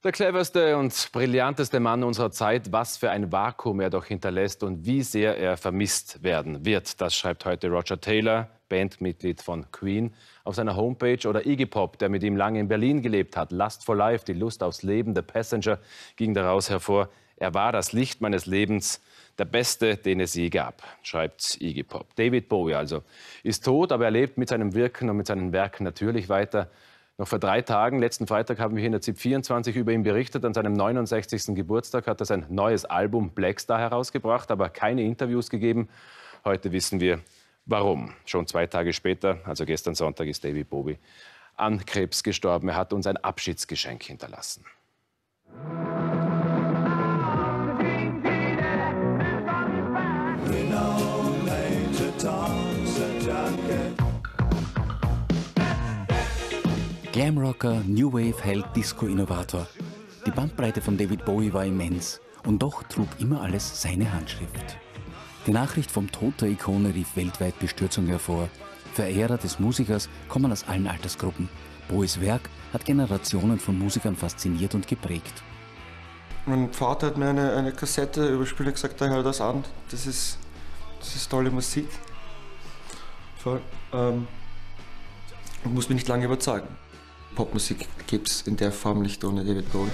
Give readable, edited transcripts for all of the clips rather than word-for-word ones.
Der cleverste und brillanteste Mann unserer Zeit, was für ein Vakuum er doch hinterlässt und wie sehr er vermisst werden wird. Das schreibt heute Roger Taylor, Bandmitglied von Queen, auf seiner Homepage. Oder Iggy Pop, der mit ihm lange in Berlin gelebt hat. Lust for Life, die Lust aufs Leben, The Passenger, ging daraus hervor. Er war das Licht meines Lebens, der Beste, den es je gab, schreibt Iggy Pop. David Bowie also ist tot, aber er lebt mit seinem Wirken und mit seinen Werken natürlich weiter. Noch vor 3 Tagen, letzten Freitag, haben wir hier in der ZIP 24 über ihn berichtet. An seinem 69. Geburtstag hat er sein neues Album Black Star herausgebracht, aber keine Interviews gegeben. Heute wissen wir, warum. Schon 2 Tage später, also gestern Sonntag, ist David Bowie an Krebs gestorben. Er hat uns ein Abschiedsgeschenk hinterlassen. Glamrocker, New Wave Held, Disco-Innovator. Die Bandbreite von David Bowie war immens und doch trug immer alles seine Handschrift. Die Nachricht vom Tod der Ikone rief weltweit Bestürzung hervor. Verehrer des Musikers kommen aus allen Altersgruppen. Bowies Werk hat Generationen von Musikern fasziniert und geprägt. Mein Vater hat mir eine Kassette überspielt und gesagt, hör das an, das ist tolle Musik. Voll. Muss mich nicht lange überzeugen. Popmusik gibt es in der Form nicht ohne David Bowie.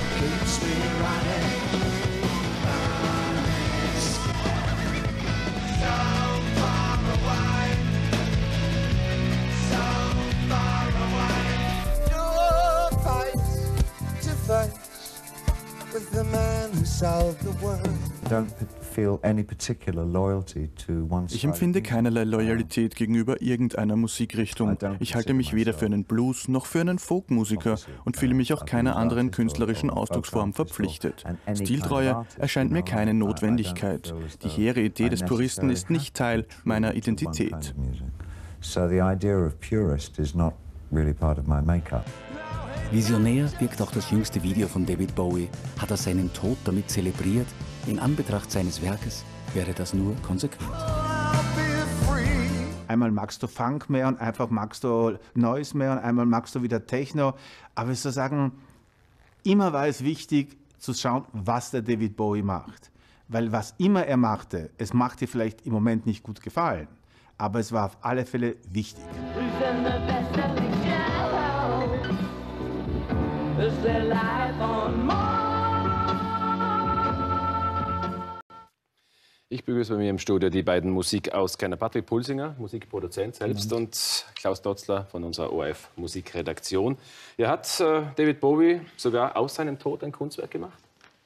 Ich empfinde keinerlei Loyalität gegenüber irgendeiner Musikrichtung. Ich halte mich weder für einen Blues- noch für einen Folkmusiker und fühle mich auch keiner anderen künstlerischen Ausdrucksform verpflichtet. Stiltreue erscheint mir keine Notwendigkeit. Die hehre Idee des Puristen ist nicht Teil meiner Identität. Visionär wirkt auch das jüngste Video von David Bowie. Hat er seinen Tod damit zelebriert? In Anbetracht seines Werkes wäre das nur konsequent. Einmal magst du Funk mehr und einfach magst du Noise mehr und einmal magst du wieder Techno. Aber ich soll sagen, immer war es wichtig zu schauen, was der David Bowie macht. Weil was immer er machte, es macht dir vielleicht im Moment nicht gut gefallen, aber es war auf alle Fälle wichtig. Ich begrüße bei mir im Studio die beiden Musikauskenner, Patrick Pulsinger, Musikproduzent selbst, und Klaus Dotzler von unserer ORF Musikredaktion. Er hat David Bowie sogar aus seinem Tod ein Kunstwerk gemacht?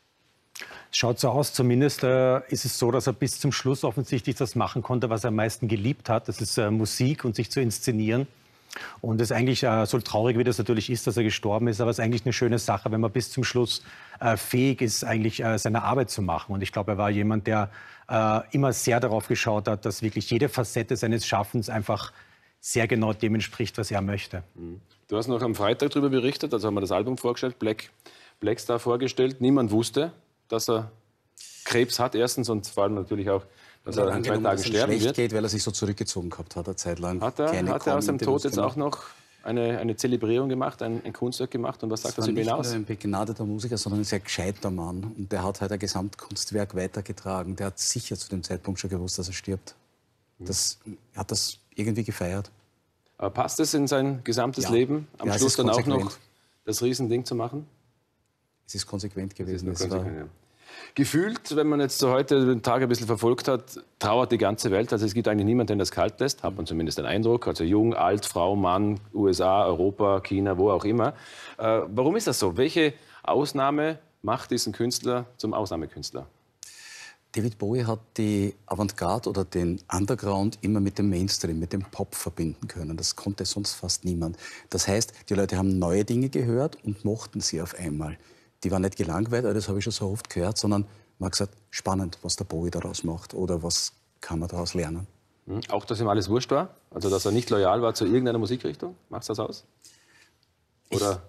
Schaut so aus. Zumindest ist es so, dass er bis zum Schluss offensichtlich das machen konnte, was er am meisten geliebt hat. Das ist Musik und sich zu inszenieren. Und es ist eigentlich, so traurig wie das natürlich ist, dass er gestorben ist, aber es ist eigentlich eine schöne Sache, wenn man bis zum Schluss fähig ist, eigentlich seine Arbeit zu machen. Und ich glaube, er war jemand, der immer sehr darauf geschaut hat, dass wirklich jede Facette seines Schaffens einfach sehr genau dem entspricht, was er möchte. Du hast noch am Freitag darüber berichtet, also haben wir das Album vorgestellt, Black Star vorgestellt. Niemand wusste, dass er Krebs hat, erstens, und vor allem natürlich auch, dass er in 2 Tagen sterben wird. Geht, weil er sich so zurückgezogen gehabt hat, eine Zeit lang. Hat er aus dem Tod jetzt auch noch eine Zelebrierung gemacht, ein Kunstwerk gemacht? Und was sagt das über ihn aus? Er war nicht nur ein begnadeter Musiker, sondern ein sehr gescheiter Mann. Und der hat halt ein Gesamtkunstwerk weitergetragen. Der hat sicher zu dem Zeitpunkt schon gewusst, dass er stirbt. Er hat das irgendwie gefeiert. Aber passt es in sein gesamtes Leben, am Schluss dann auch noch das Riesending zu machen? Es ist konsequent gewesen. Gefühlt, wenn man jetzt so heute den Tag ein bisschen verfolgt hat, trauert die ganze Welt. Also es gibt eigentlich niemanden, der das kalt lässt, hat man zumindest den Eindruck. Also jung, alt, Frau, Mann, USA, Europa, China, wo auch immer. Warum ist das so? Welche Ausnahme macht diesen Künstler zum Ausnahmekünstler? David Bowie hat die Avantgarde oder den Underground immer mit dem Mainstream, mit dem Pop verbinden können. Das konnte sonst fast niemand. Das heißt, die Leute haben neue Dinge gehört und mochten sie auf einmal. Die waren nicht gelangweilt, das habe ich schon so oft gehört, sondern man hat gesagt, spannend, was der Bowie daraus macht oder was kann man daraus lernen. Auch, dass ihm alles wurscht war? Also, dass er nicht loyal war zu irgendeiner Musikrichtung? Macht das aus? Oder?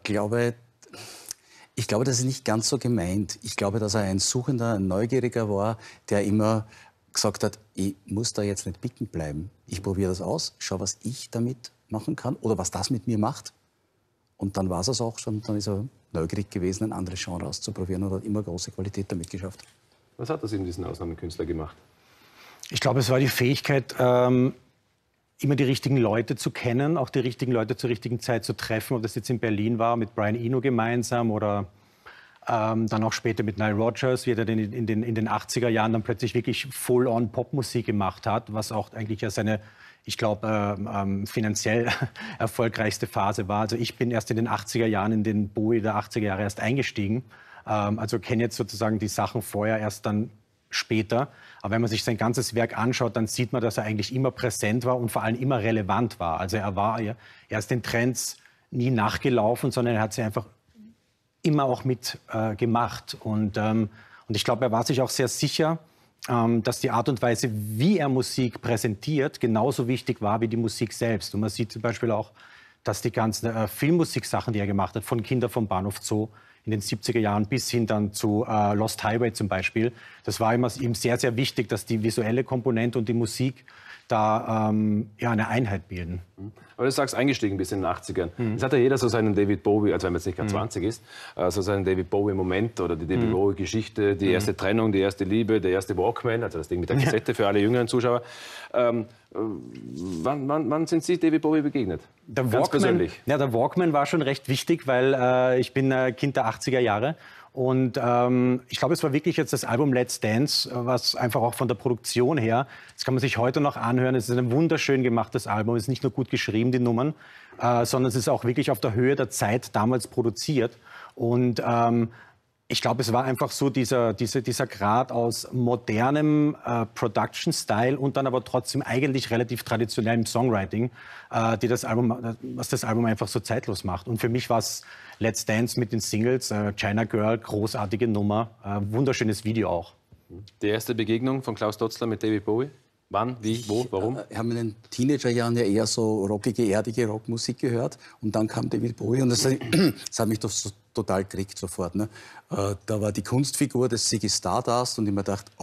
Ich glaube, das ist nicht ganz so gemeint. Ich glaube, dass er ein Suchender, ein Neugieriger war, der immer gesagt hat, ich muss da jetzt nicht bicken bleiben. Ich probiere das aus, schau, was ich damit machen kann oder was das mit mir macht. Und dann war es auch schon, dann ist er neugierig gewesen, ein anderes Genre auszuprobieren und hat immer große Qualität damit geschafft. Was hat das in diesen Ausnahmekünstler gemacht? Ich glaube, es war die Fähigkeit, immer die richtigen Leute zu kennen, auch die richtigen Leute zur richtigen Zeit zu treffen, ob das jetzt in Berlin war, mit Brian Eno gemeinsam oder dann auch später mit Nile Rodgers, wie er in den 80er Jahren dann plötzlich wirklich full-on Popmusik gemacht hat, was auch eigentlich ja seine, ich glaube, finanziell erfolgreichste Phase war. Also ich bin erst in den 80er Jahren, in den Bowie der 80er Jahre erst eingestiegen. Also kenne jetzt sozusagen die Sachen vorher erst dann später. Aber wenn man sich sein ganzes Werk anschaut, dann sieht man, dass er eigentlich immer präsent war und vor allem immer relevant war. Also er ist den Trends nie nachgelaufen, sondern er hat sie einfach immer auch mitgemacht. Und ich glaube, er war sich auch sehr sicher, dass die Art und Weise, wie er Musik präsentiert, genauso wichtig war wie die Musik selbst. Und man sieht zum Beispiel auch, dass die ganzen Filmmusiksachen, die er gemacht hat, von Kinder vom Bahnhof Zoo in den 70er Jahren bis hin dann zu Lost Highway zum Beispiel, das war ihm sehr, sehr wichtig, dass die visuelle Komponente und die Musik da eine Einheit bilden. Aber du sagst, eingestiegen bis in den 80ern. Jetzt hat ja jeder so seinen David Bowie, also wenn man jetzt nicht gerade 20 ist, so seinen David Bowie-Moment oder die David Bowie-Geschichte, die erste Trennung, die erste Liebe, der erste Walkman, also das Ding mit der Kassette für alle jüngeren Zuschauer. Wann sind Sie David Bowie begegnet? Ganz persönlich. Ja, der Walkman war schon recht wichtig, weil ich bin Kind der 80er Jahre. Und ich glaube, es war wirklich jetzt das Album Let's Dance, was einfach auch von der Produktion her, das kann man sich heute noch anhören, es ist ein wunderschön gemachtes Album, es ist nicht nur gut geschrieben, die Nummern, sondern es ist auch wirklich auf der Höhe der Zeit damals produziert. Und ich glaube, es war einfach so dieser Grad aus modernem Production-Style und dann aber trotzdem eigentlich relativ traditionellem Songwriting, was das Album einfach so zeitlos macht. Und für mich war es Let's Dance mit den Singles, China Girl, großartige Nummer, wunderschönes Video auch. Die erste Begegnung von Klaus Dotzler mit David Bowie? Wann, wie, wo, warum? Wir haben in den Teenagerjahren ja eher so rockige, erdige Rockmusik gehört. Und dann kam David Bowie und das hat mich doch so total gekriegt sofort. Ne? Da war die Kunstfigur des Ziggy Stardust und ich mir dachte,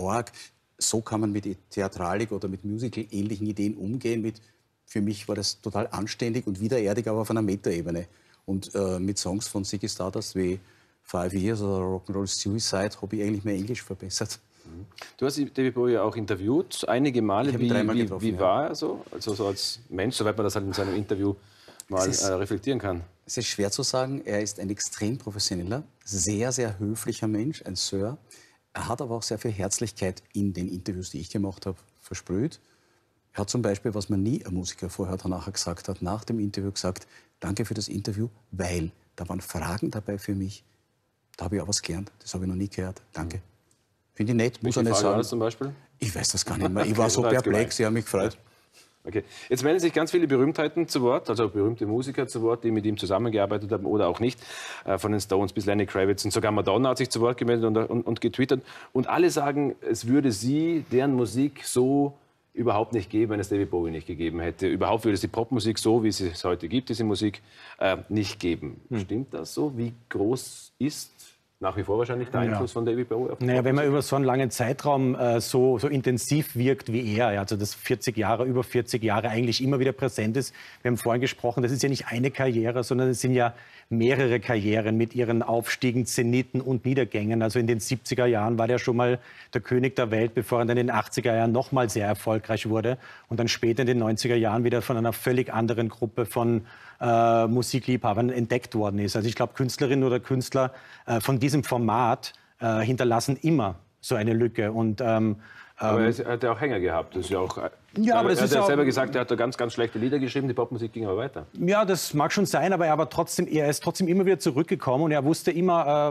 so kann man mit Theatralik oder mit Musical-ähnlichen Ideen umgehen. Für mich war das total anständig und widererdig, aber auf einer Metaebene. Und mit Songs von Ziggy Stardust wie 5 Years oder Rock'n'Roll Suicide habe ich eigentlich mein Englisch verbessert. Du hast David Bowie auch interviewt, einige Male. Wie war er so? Also so als Mensch, soweit man das halt in seinem Interview mal reflektieren kann. Es ist schwer zu sagen. Er ist ein extrem professioneller, sehr, sehr höflicher Mensch, ein Sir. Er hat aber auch sehr viel Herzlichkeit in den Interviews, die ich gemacht habe, versprüht. Er hat zum Beispiel, was man nie ein Musiker vorher oder nachher gesagt hat, nach dem Interview gesagt, danke für das Interview, weil da waren Fragen dabei für mich. Da habe ich auch was gelernt. Das habe ich noch nie gehört. Danke. Finde ich nett, muss er nicht sagen. War das zum Beispiel? Ich weiß das gar nicht mehr. Ich war so perplex, ich habe mich gefreut. Okay. Jetzt melden sich ganz viele Berühmtheiten zu Wort, also berühmte Musiker zu Wort, die mit ihm zusammengearbeitet haben oder auch nicht. Von den Stones bis Lenny Kravitz und sogar Madonna hat sich zu Wort gemeldet und getwittert. Und alle sagen, es würde deren Musik so überhaupt nicht geben, wenn es David Bowie nicht gegeben hätte. Überhaupt würde es die Popmusik so, wie es heute gibt, diese Musik, nicht geben. Stimmt das so? Wie groß ist nach wie vor wahrscheinlich der Einfluss von David Bowie? Naja, wenn man über so einen langen Zeitraum so intensiv wirkt wie er, also das über 40 Jahre eigentlich immer wieder präsent ist. Wir haben vorhin gesprochen, das ist ja nicht eine Karriere, sondern es sind ja mehrere Karrieren mit ihren Aufstiegen, Zeniten und Niedergängen. Also in den 70er Jahren war der schon mal der König der Welt, bevor er dann in den 80er Jahren noch mal sehr erfolgreich wurde und dann später in den 90er Jahren wieder von einer völlig anderen Gruppe von Musikliebhabern entdeckt worden ist. Also ich glaube, Künstlerinnen oder Künstler von diesem Format hinterlassen immer so eine Lücke. Und, aber er hat ja auch Hänger gehabt. Das ist ja auch, aber er hat ja selber gesagt, er hat da ganz, ganz schlechte Lieder geschrieben, die Popmusik ging aber weiter. Ja, das mag schon sein, aber er ist trotzdem immer wieder zurückgekommen und er wusste immer,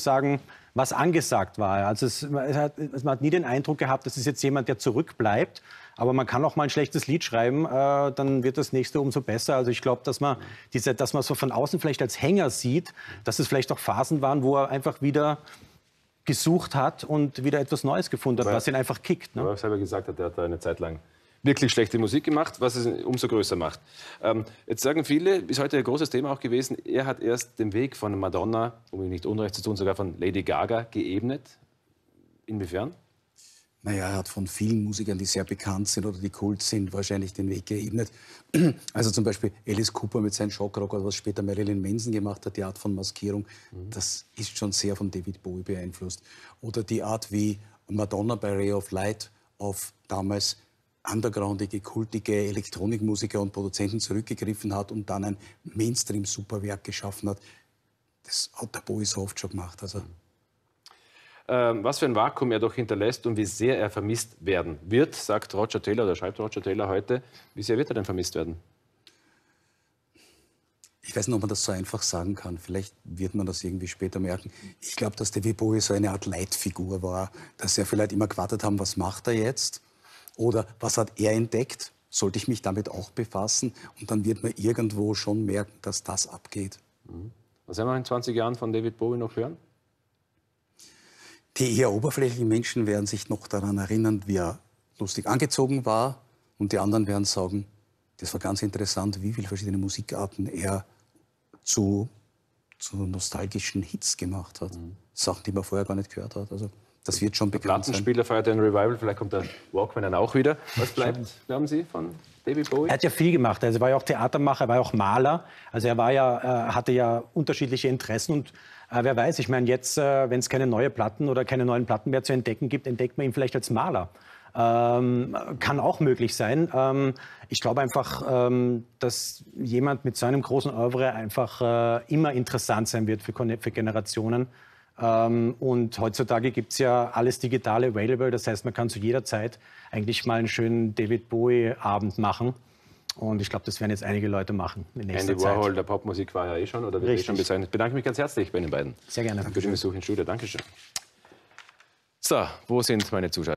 was angesagt war. Also man hat nie den Eindruck gehabt, das ist jetzt jemand, der zurückbleibt. Aber man kann auch mal ein schlechtes Lied schreiben, dann wird das nächste umso besser. Also ich glaube, dass man so von außen vielleicht als Hänger sieht, dass es vielleicht auch Phasen waren, wo er einfach wieder gesucht hat und wieder etwas Neues gefunden hat, was ihn einfach kickt. Ne? Aber er selber gesagt hat, er hat da eine Zeit lang wirklich schlechte Musik gemacht, was es umso größer macht. Jetzt sagen viele, ist heute ein großes Thema auch gewesen, er hat erst den Weg von Madonna, um ihm nicht Unrecht zu tun, sogar von Lady Gaga geebnet. Inwiefern? Naja, er hat von vielen Musikern, die sehr bekannt sind oder die Kult sind, wahrscheinlich den Weg geebnet. Also zum Beispiel Alice Cooper mit seinem Shockrock oder was später Marilyn Manson gemacht hat, die Art von Maskierung, das ist schon sehr von David Bowie beeinflusst. Oder die Art, wie Madonna bei Ray of Light auf damals undergroundige, kultige Elektronikmusiker und Produzenten zurückgegriffen hat und dann ein Mainstream-Superwerk geschaffen hat. Das hat der Bowie so oft schon gemacht. Also. Was für ein Vakuum er doch hinterlässt und wie sehr er vermisst werden wird, sagt Roger Taylor oder schreibt Roger Taylor heute. Wie sehr wird er denn vermisst werden? Ich weiß nicht, ob man das so einfach sagen kann. Vielleicht wird man das irgendwie später merken. Ich glaube, dass David Bowie so eine Art Leitfigur war, dass er vielleicht immer gewartet haben, was macht er jetzt? Oder was hat er entdeckt? Sollte ich mich damit auch befassen? Und dann wird man irgendwo schon merken, dass das abgeht. Was werden wir in 20 Jahren von David Bowie noch hören? Die eher oberflächlichen Menschen werden sich noch daran erinnern, wie er lustig angezogen war. Und die anderen werden sagen, das war ganz interessant, wie viele verschiedene Musikarten er zu nostalgischen Hits gemacht hat. Sachen, die man vorher gar nicht gehört hat. Also, das wird schon bekannt sein. Plattenspieler feiert ein Revival, vielleicht kommt der Walkman dann auch wieder. Was bleibt, glauben Sie, von David Bowie? Er hat ja viel gemacht. Also er war ja auch Theatermacher, er war ja auch Maler. Also er war ja, hatte ja unterschiedliche Interessen. Und wer weiß, ich meine, jetzt, wenn es keine neuen Platten mehr zu entdecken gibt, entdeckt man ihn vielleicht als Maler. Kann auch möglich sein. Ich glaube einfach, dass jemand mit so einem großen Oeuvre einfach immer interessant sein wird für Generationen. Und heutzutage gibt es ja alles digital available. Das heißt, man kann zu jeder Zeit eigentlich mal einen schönen David Bowie-Abend machen. Und ich glaube, das werden jetzt einige Leute machen in nächster Andy Zeit. Warhol der Popmusik war ja eh schon oder wird eh schon bezeichnet. Ich bedanke mich ganz herzlich bei den beiden. Sehr gerne. Für den Besuch im Studio. Dankeschön. So, wo sind meine Zuschauer?